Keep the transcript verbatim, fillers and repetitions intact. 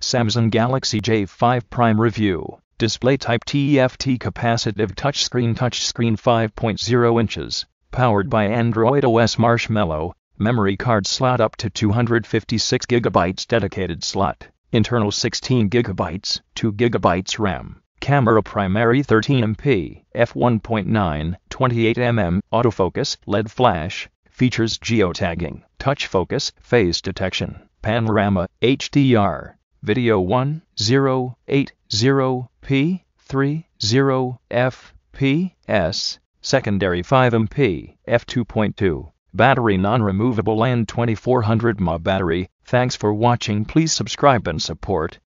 Samsung Galaxy J five Prime Review. Display type T F T capacitive touchscreen touchscreen five point zero inches. Powered by Android O S Marshmallow. Memory card slot up to two hundred fifty-six gigabytes dedicated slot. Internal sixteen gigabytes, two gigabytes RAM. Camera primary thirteen megapixels, f one point nine, twenty-eight megapixels, autofocus, L E D flash. Features geotagging, touch focus, face detection, panorama, H D R. Video one thousand eighty p, thirty F P S. Secondary five megapixels, f two point two. Battery non-removable and twenty-four hundred milliamp hour battery. Thanks for watching. Please subscribe and support.